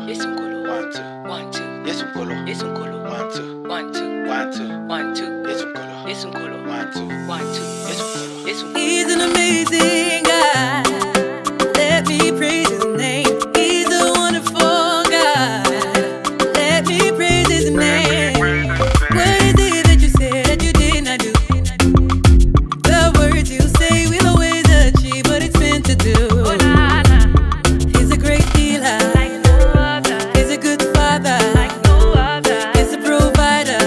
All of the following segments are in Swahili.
Yes, unkolo. 1, 2. 1, 2. Yes, unkolo. Yes, unkolo. 1, 2. 1, 2. 1, 2. 1, 2. Yes, unkolo. Yes, unkolo. 1, 2. 1, 2. Yes, unkolo. Yes, unkolo. He's an amazing God. Let me praise his name. He's a wonderful God. Let me praise his name. What is it that you said that you did not do? The words you say will always achieve what it's meant to do. He's a great healer. He's a good father. He's a provider.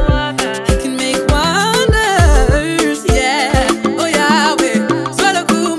He can make wonders. Yeah. Oh Yahweh. Swallow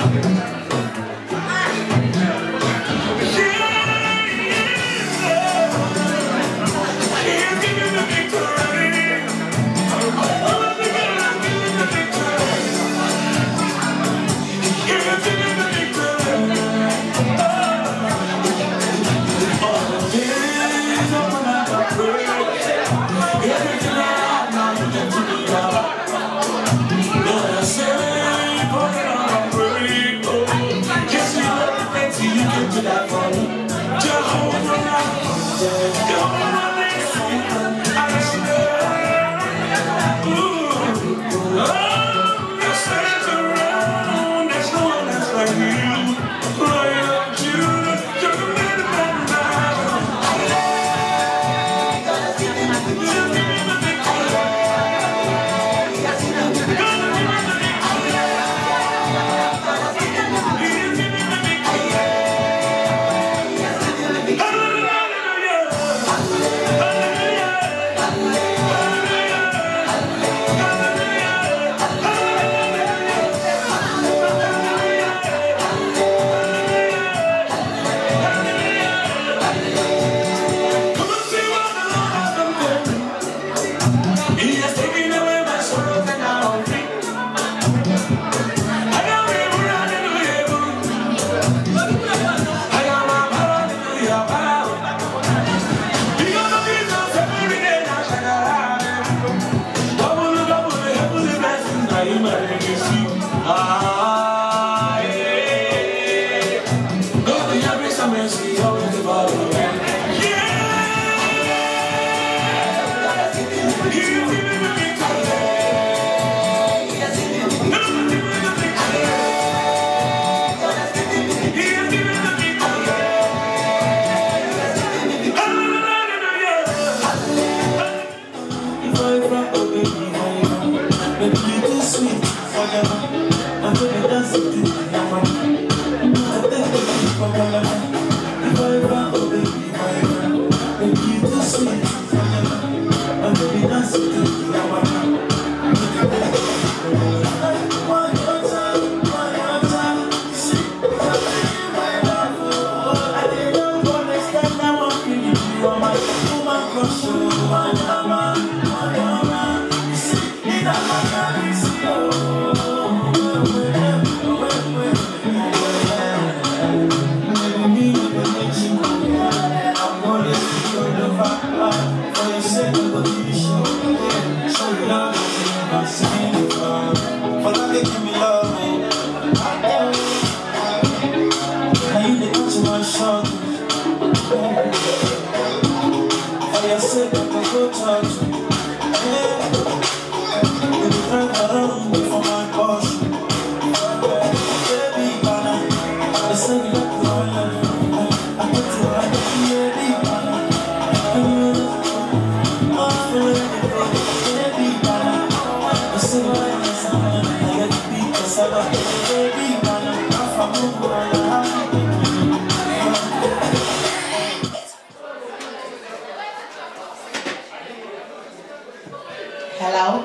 Hello?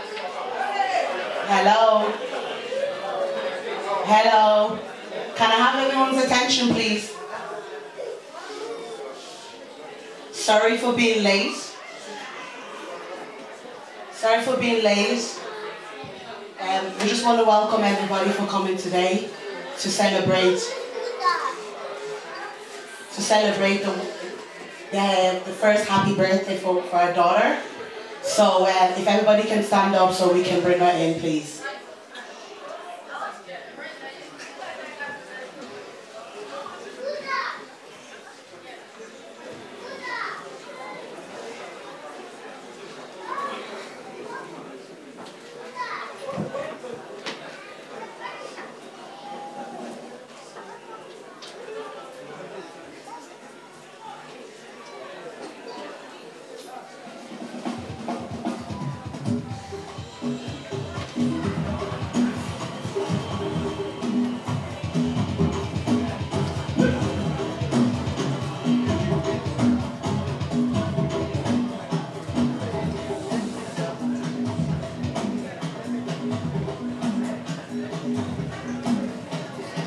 Hello? Hello? Can I have everyone's attention, please? Sorry for being late. Sorry for being late. We just want to welcome everybody for coming today to celebrate the first happy birthday for our daughter. So if everybody can stand up so we can bring her in, please.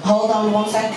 Hold on one sec.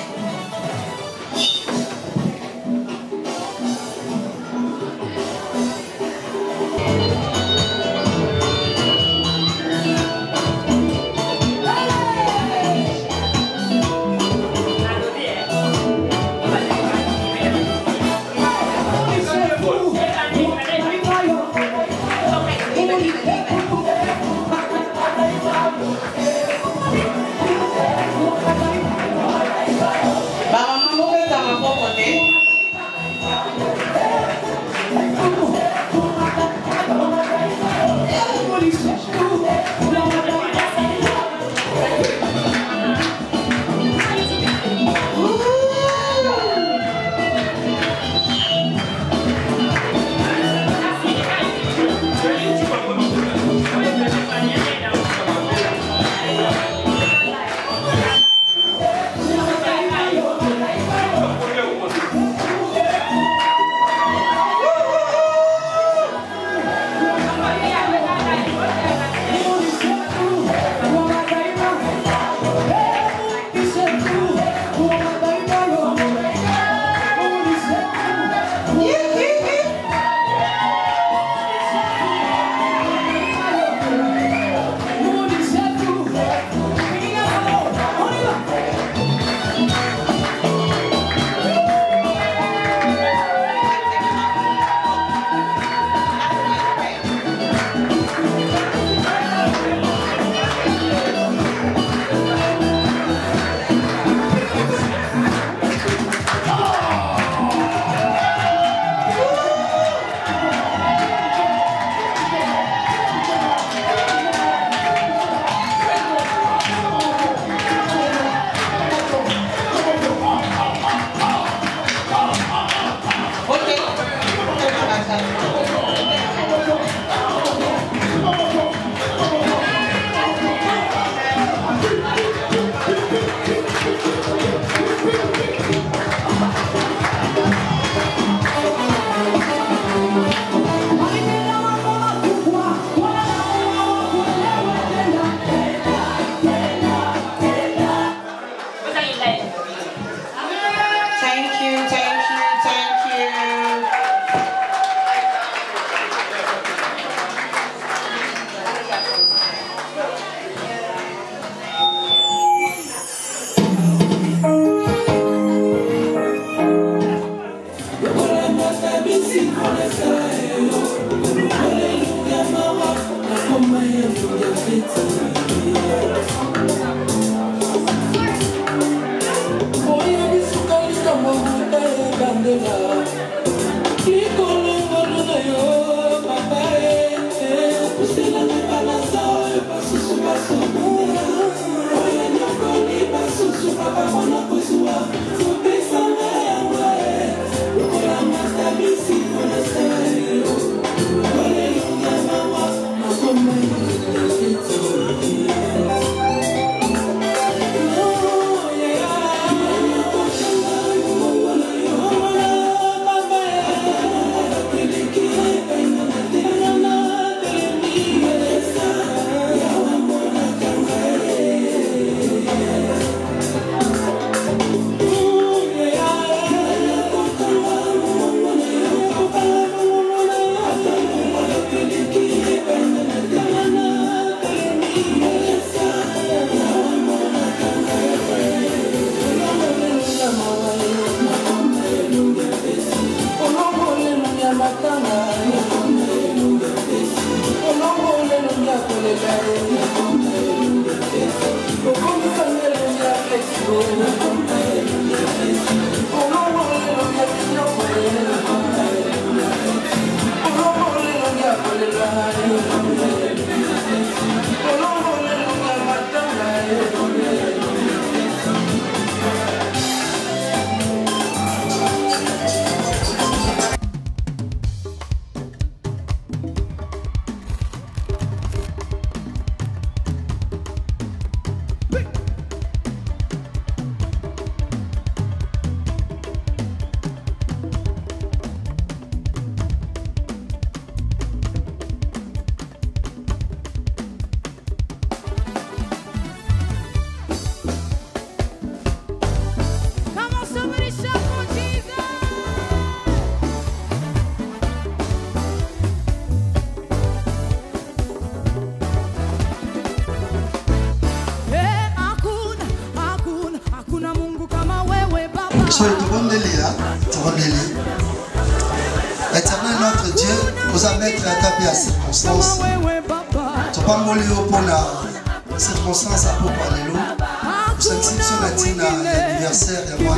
Éternel notre Dieu, vous a mettre à taper à circonstance. Tu pas mourir pour la circonstance à pour parler l'eau. Vous exception l'anniversaire et moi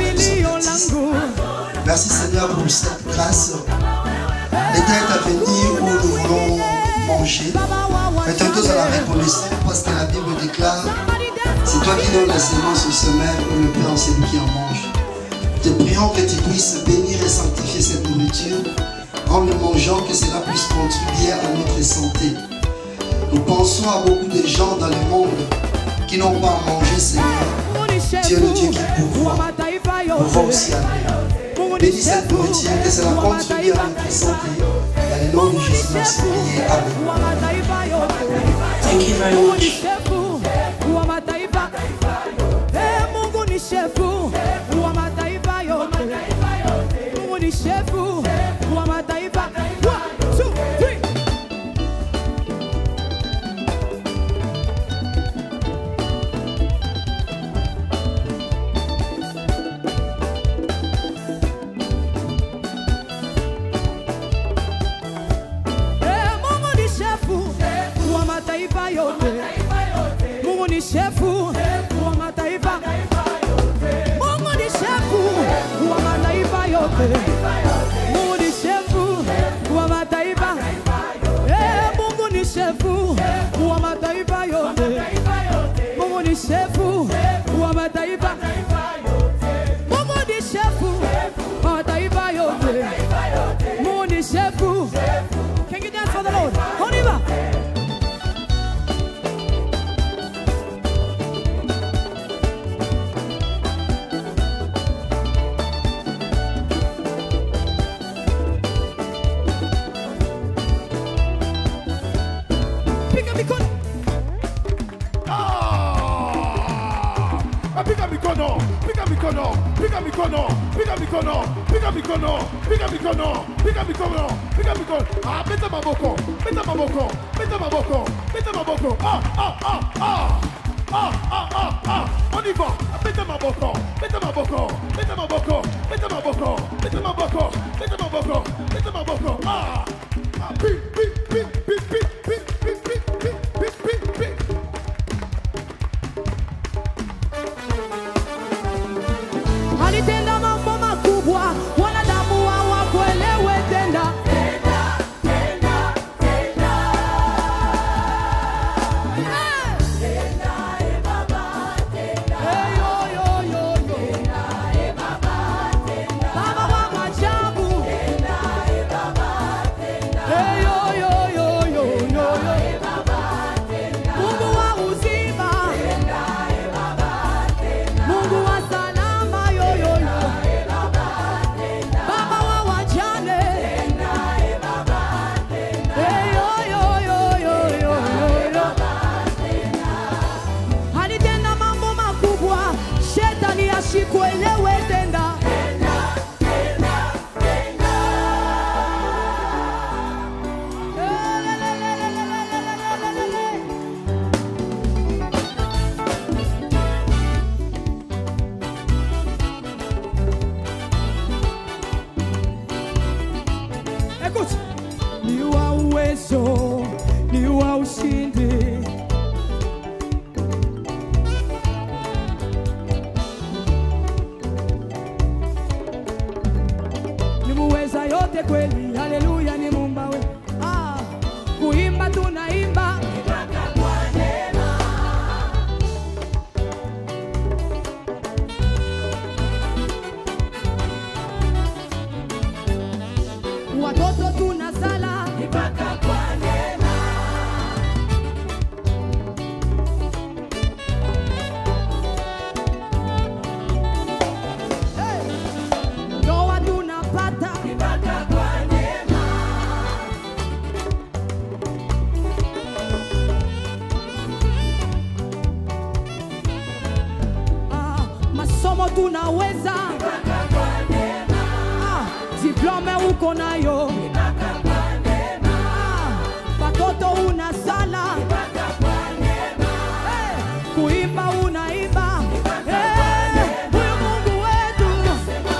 merci Seigneur pour cette grâce. Les têtes à venir où nous voulons manger. Mettons tous à la reconnaissance parce que la Bible déclare c'est toi qui donnes la sémence au semeur ou le pain c'est lui qui en mange. Te prions que tu puisses bénir et sanctifier cette nourriture en le mangeant, que cela puisse contribuer à notre santé. Nous pensons à beaucoup de gens dans le monde qui n'ont pas à manger, Seigneur. Tu es le Dieu qui pourvoit. Pourvoit aussi à nous. Bénis cette nourriture, que cela contribue à notre santé. Dans le nom de Jésus, merci. Amen. Thank you very much. Chefu wa mataifa Mungu ni chefu wa mataifa yote Mungu ni chefu wa mataifa Mungu ni chefu wa mataifa yote Mungu ni chefu wa mataifa Mungu ni chefu wa mataifa yote Mungu ni chefu. Can you dance for the Lord? On y va. Alitenda mambo makubwa, wanadamu hawakuelewe tena. Kuelewe tenda. Écoute, ni wa uwezo, ni wa ushindi. Yote kweli, haleluya ni Mungu we. Kuimba tunaimba mpaka kwa neema. Watoto tunasala mpaka kwa neema. Ndoa tunapata mpaka kwa neema. Masomo tunaweza mpaka kwa neema. Diplome uko nayo mpaka kwa neema. Watoto unasala mpaka kwa neema. Kuimba unaimba. Huyu Mungu wetu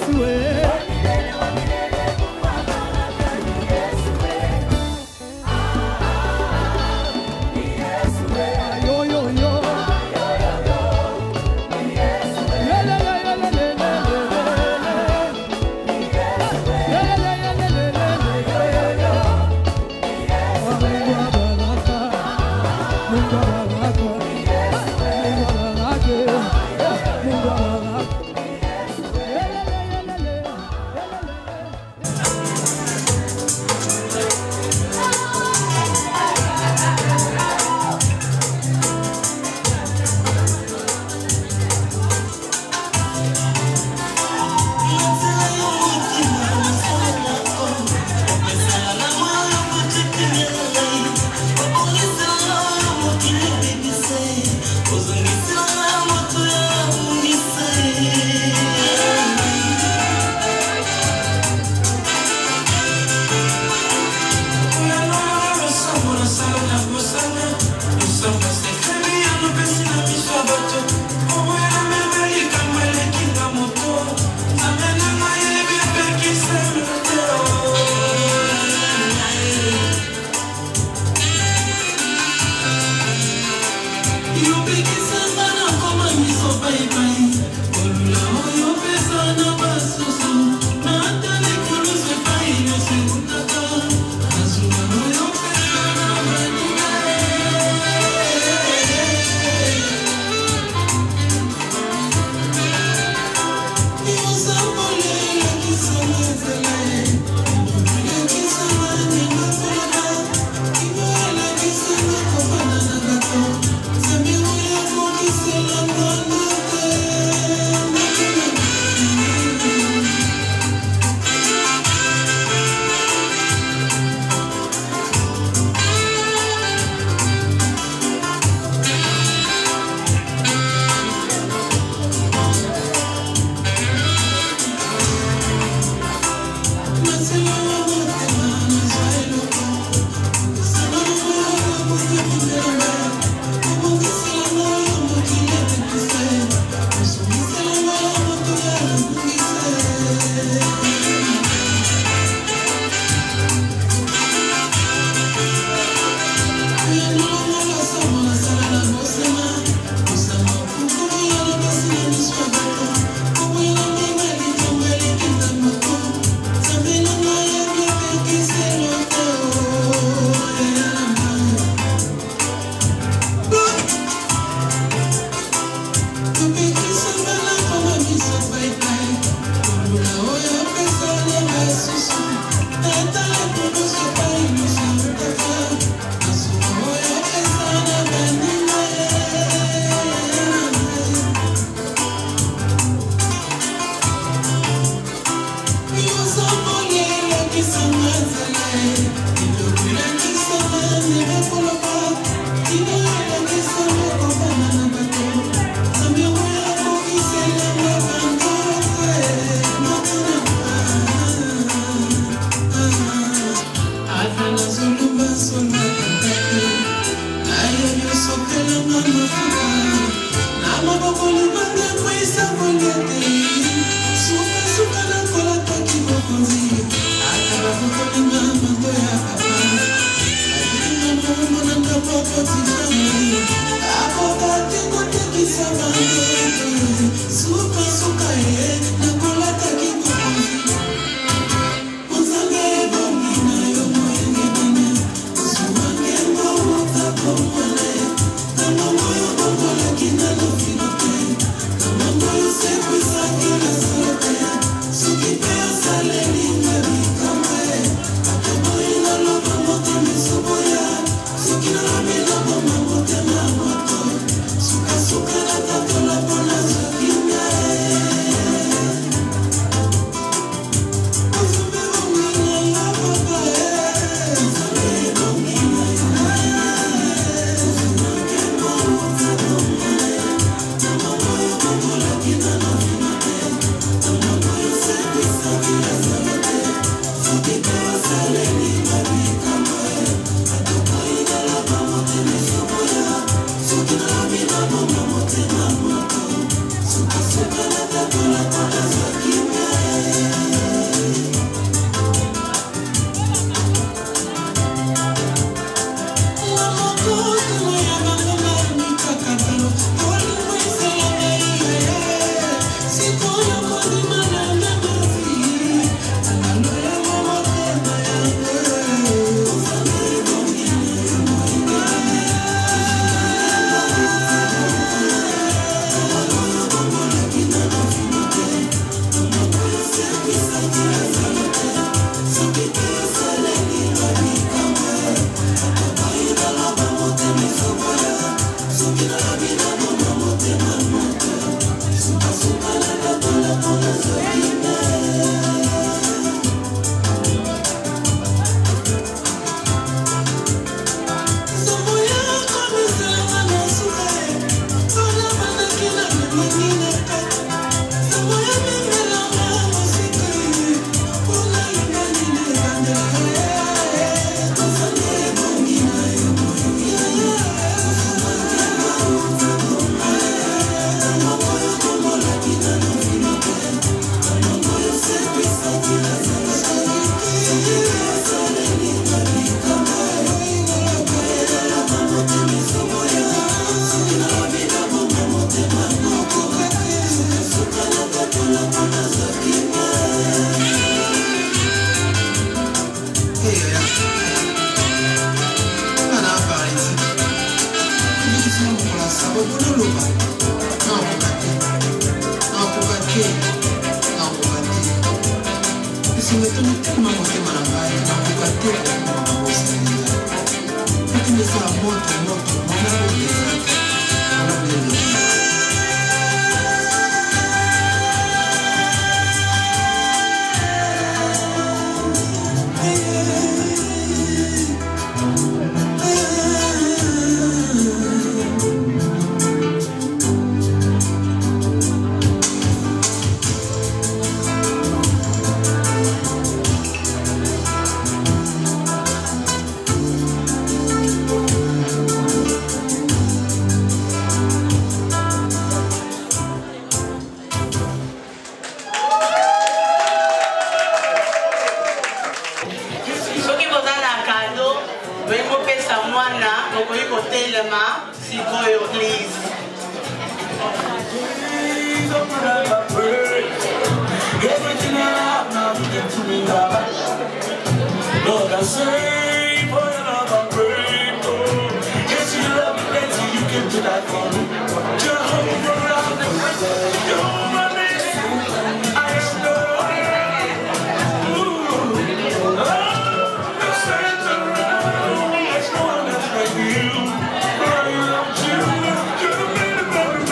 Suka suka na tatola Lord, I say for your love I pray. Yes, you love me, Nancy, you came to die for me. Jehovah, you're my name. I am the the center around. There's no one else like you. I love you. You're the man of my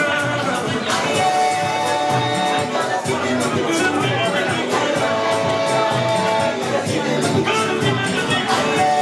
man.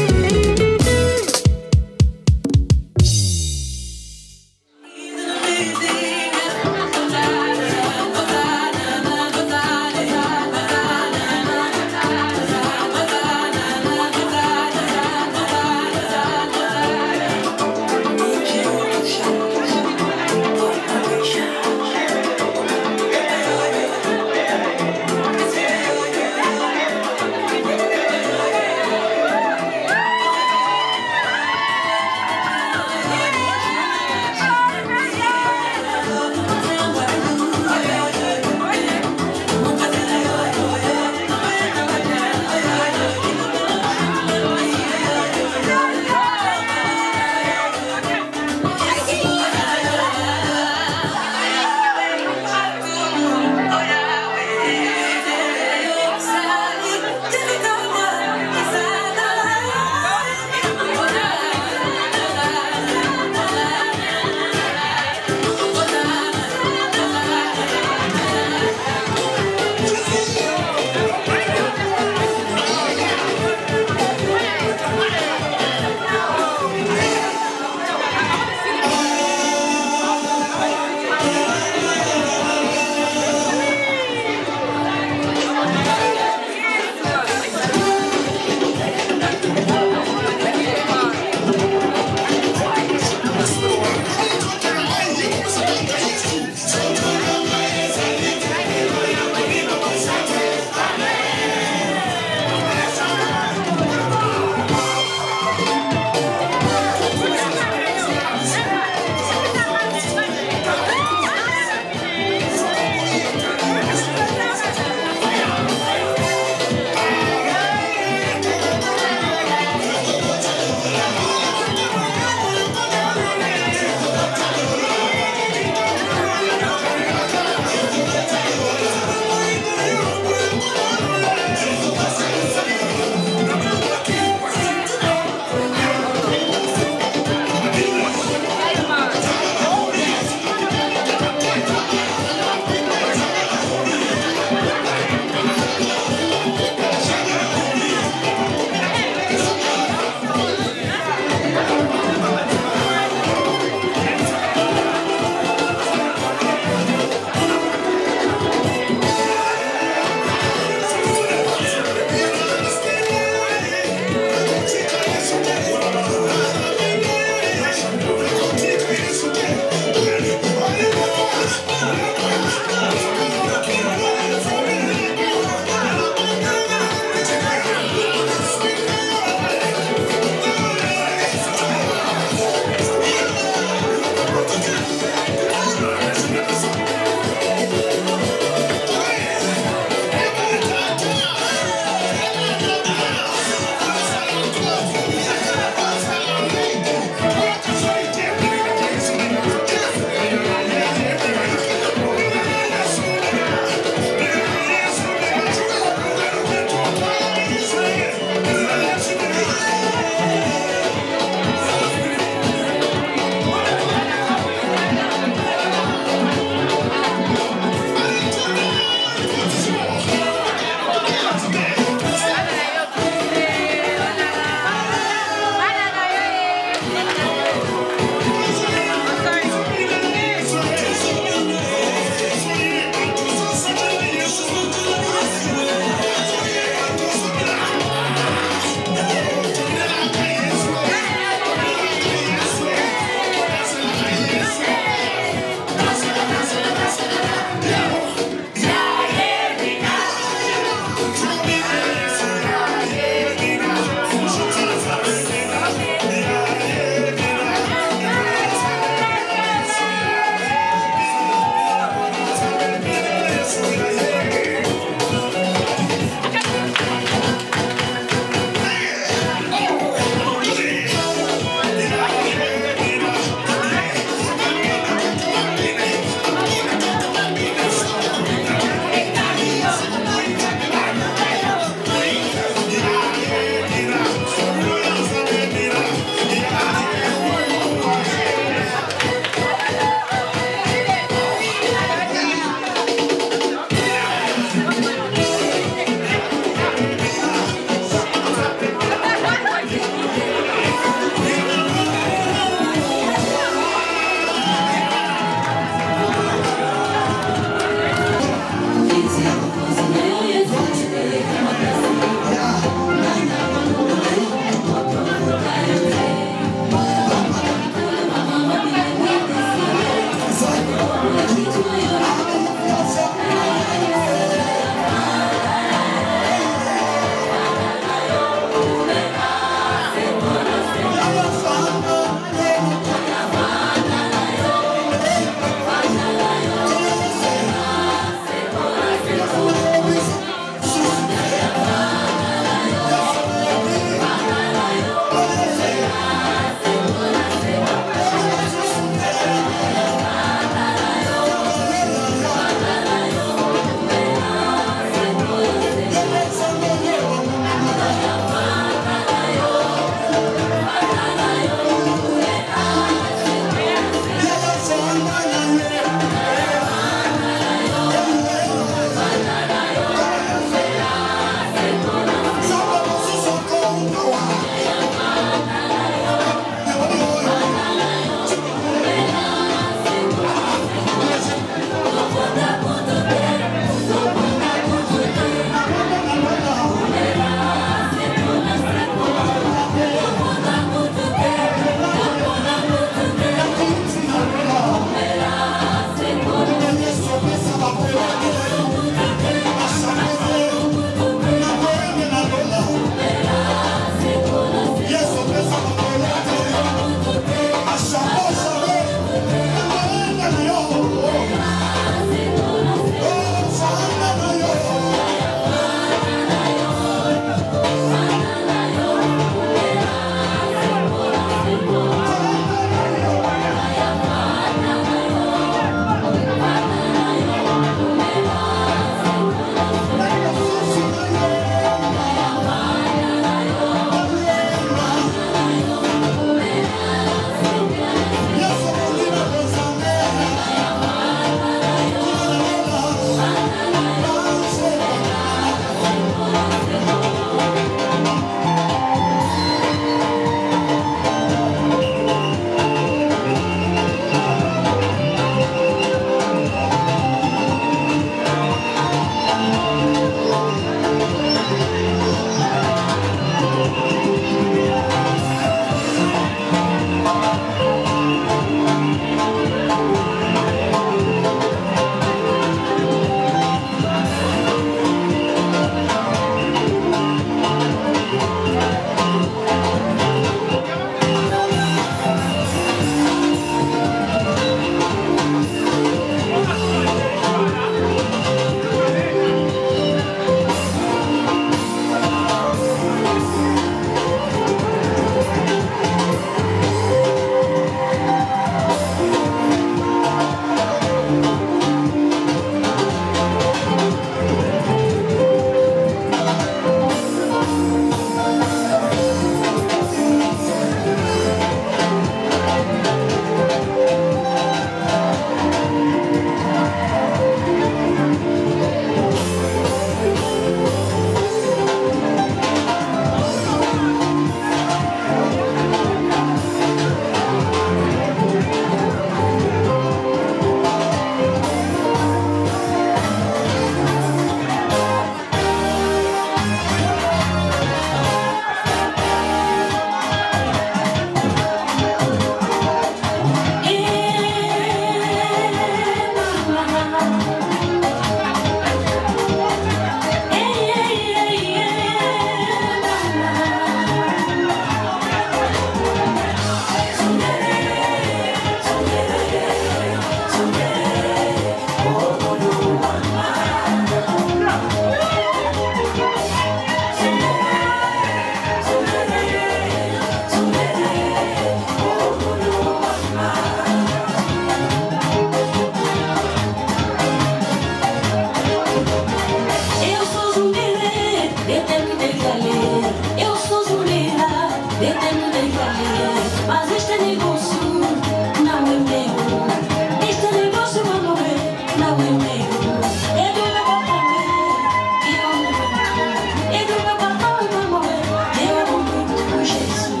Eu sou Zulina, pretendo declarar, mas este negócio não é meu. Este negócio vai morrer, não é meu. É do meu papai, eu amo muito. É do meu papai, vai morrer, eu amo muito Jesus.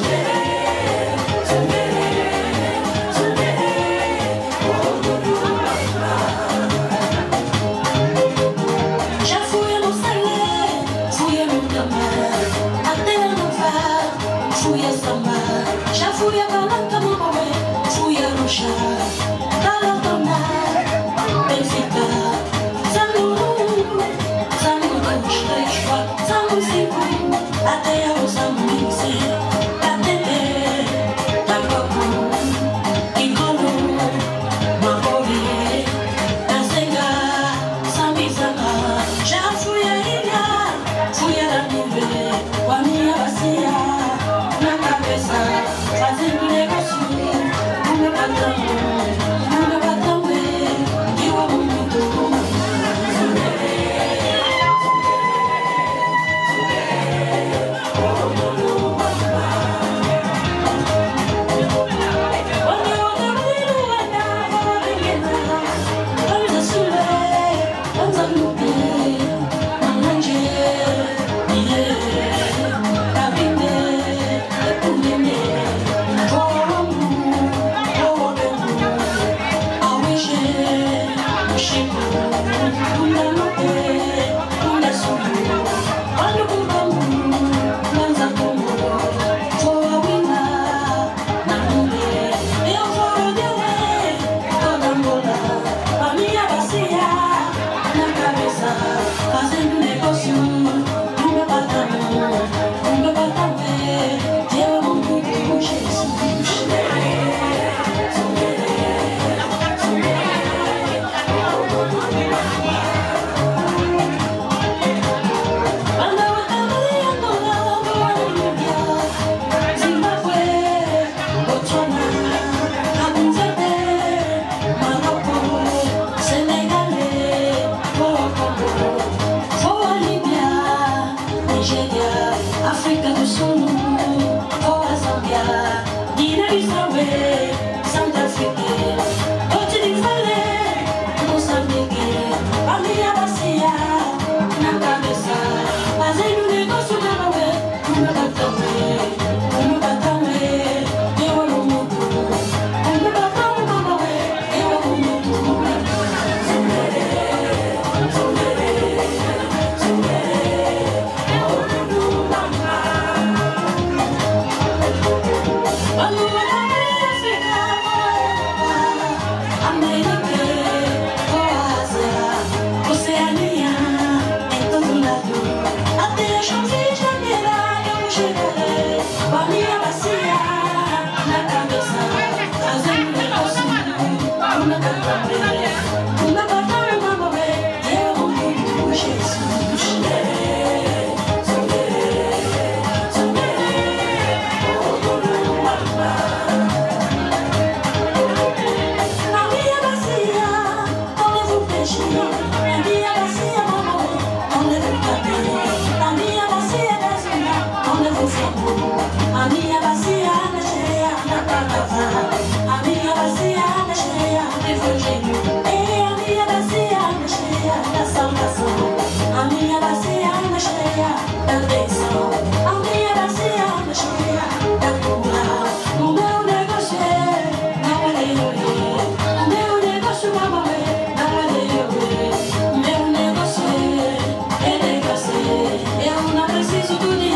Já fui no Salé, fui no Tamar, até a Nova, fui a Samar. Já fui a Balanta, mamãe, fui a Rocha, Galatona, Benfica, Zangu, Zangu 2, 3, 4, Zangu 5, até a Zangu 15, Catete, Tacoco, Icolo, Mapori, Nazenga, Sambizanga. Já fui a ilha, fui a Nuvem, com a minha bacia na cabeça, fazendo negócio com meu patrão é, eu amo muito. Quando eu dormi no andava pequena, vamos a Sulé, vamos a Nubê, Mananje, Cabine, Epumene, fazendo negócio no meu patrão, eu amo muito Jesus. Quando eu acabei andando na Namíbia, Zimbábue, Botswana, Cabo Verde, Marrocos, Senegal, Congo, vou a Líbia, Nigéria, África do Sul, vou a Zâmbia, Guiné-Bissau, Santa África, vou te dizer, Moçambique, a minha bacia na cabeça, fazendo negócio na mão, o meu patrão é, eu amo muito. O meu patrão é, eu amo muito. Quando eu acabei a ficar com a América, com a Ásia, Oceania, em todo lado, até a Janvier, Janeiro, eu chegarei com a minha bacia na cabeça, fazendo negócio com o meu patrão é, o meu patrão é mamãe, eu amo muito Jesus. Na minha bacia, não levo peixe. Na minha bacia, mamãe, não levo cabelo. Na minha bacia, gasolina, não levo fogo. A minha bacia, na cheia, na carnaval. A minha bacia, na cheia, de evangelho. É a minha bacia, na cheia, da salvação. A minha bacia, na cheia, da bênção. A minha bacia, na cheia, da cura. O meu negócio não é eu. O meu negócio, mamãe, não é eu. O meu negócio é negócio. Eu não preciso do dinheiro.